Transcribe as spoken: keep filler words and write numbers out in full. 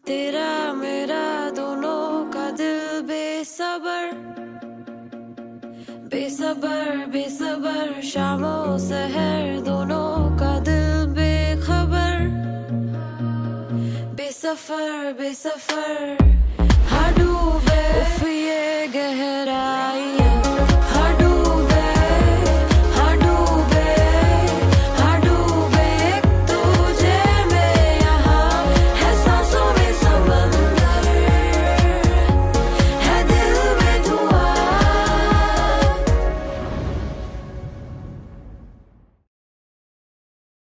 तेरा मेरा दोनों का दिल बेसबर बेसबर बेसबर शामों सहर दोनों का दिल बेखबर बेसफर बेसफर हाँ डूबे उफ ये गहरा